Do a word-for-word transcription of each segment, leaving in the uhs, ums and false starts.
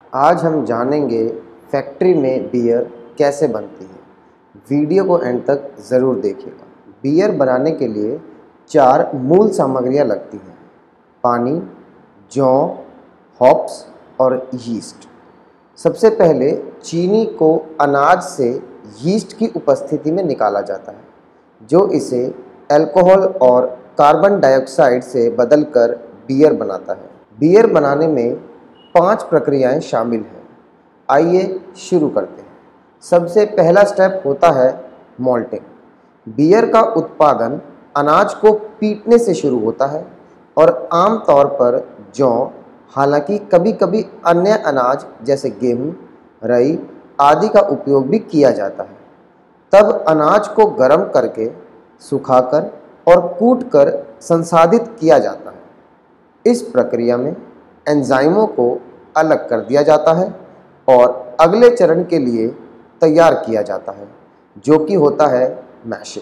आज हम जानेंगे फैक्ट्री में बियर कैसे बनती है। वीडियो को एंड तक ज़रूर देखिएगा। बियर बनाने के लिए चार मूल सामग्रियां लगती हैं: पानी, जौ, हॉप्स और यीस्ट। सबसे पहले चीनी को अनाज से यीस्ट की उपस्थिति में निकाला जाता है, जो इसे अल्कोहल और कार्बन डाइऑक्साइड से बदलकर बियर बनाता है। बियर बनाने में पांच प्रक्रियाएं शामिल हैं। आइए शुरू करते हैं। सबसे पहला स्टेप होता है मॉल्टिंग। बियर का उत्पादन अनाज को पीटने से शुरू होता है और आमतौर पर जौ, हालांकि कभी कभी अन्य अनाज जैसे गेहूं, राई आदि का उपयोग भी किया जाता है। तब अनाज को गर्म करके सुखाकर और कूटकर संसाधित किया जाता है। इस प्रक्रिया में एंजाइमों को अलग कर दिया जाता है और अगले चरण के लिए तैयार किया जाता है, जो कि होता है मैशिंग।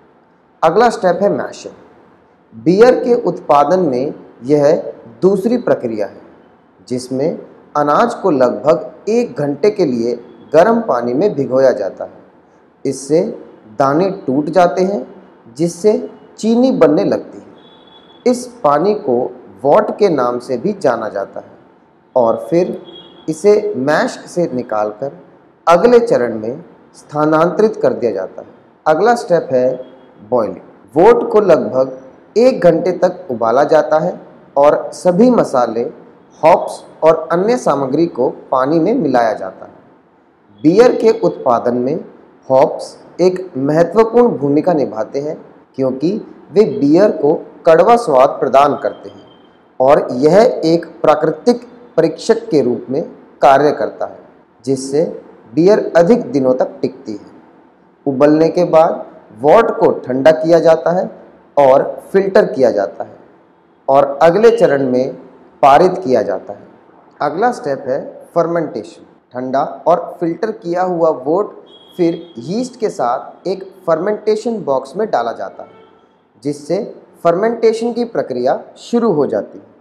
अगला स्टेप है मैशिंग। बियर के उत्पादन में यह दूसरी प्रक्रिया है, जिसमें अनाज को लगभग एक घंटे के लिए गर्म पानी में भिगोया जाता है। इससे दाने टूट जाते हैं, जिससे चीनी बनने लगती है। इस पानी को वॉट के नाम से भी जाना जाता है और फिर इसे मैश से निकालकर अगले चरण में स्थानांतरित कर दिया जाता है। अगला स्टेप है बॉइलिंग। वोट को लगभग एक घंटे तक उबाला जाता है और सभी मसाले, हॉप्स और अन्य सामग्री को पानी में मिलाया जाता है। बियर के उत्पादन में हॉप्स एक महत्वपूर्ण भूमिका निभाते हैं, क्योंकि वे बियर को कड़वा स्वाद प्रदान करते हैं और यह एक प्राकृतिक परीक्षक के रूप में कार्य करता है, जिससे बियर अधिक दिनों तक टिकती है। उबलने के बाद वॉट को ठंडा किया जाता है और फिल्टर किया जाता है और अगले चरण में पारित किया जाता है। अगला स्टेप है फर्मेंटेशन। ठंडा और फिल्टर किया हुआ वोट फिर यीस्ट के साथ एक फर्मेंटेशन बॉक्स में डाला जाता है, जिससे फर्मेंटेशन की प्रक्रिया शुरू हो जाती है।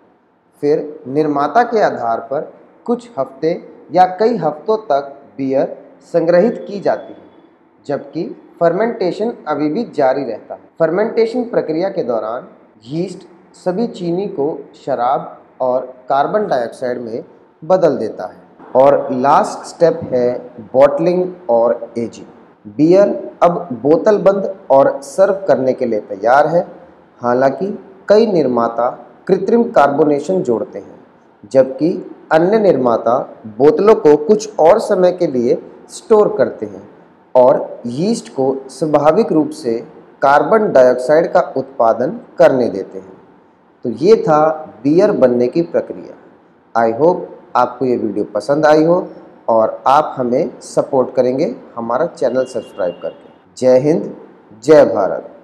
फिर निर्माता के आधार पर कुछ हफ्ते या कई हफ्तों तक बियर संग्रहित की जाती है, जबकि फर्मेंटेशन अभी भी जारी रहता है। फर्मेंटेशन प्रक्रिया के दौरान यीस्ट सभी चीनी को शराब और कार्बन डाइऑक्साइड में बदल देता है। और लास्ट स्टेप है बॉटलिंग और एजिंग। बियर अब बोतलबंद और सर्व करने के लिए तैयार है। हालांकि कई निर्माता कृत्रिम कार्बोनेशन जोड़ते हैं, जबकि अन्य निर्माता बोतलों को कुछ और समय के लिए स्टोर करते हैं और यीस्ट को स्वाभाविक रूप से कार्बन डाइऑक्साइड का उत्पादन करने देते हैं। तो ये था बियर बनने की प्रक्रिया। आई होप आपको ये वीडियो पसंद आई हो और आप हमें सपोर्ट करेंगे हमारा चैनल सब्सक्राइब करके। जय हिंद, जय भारत।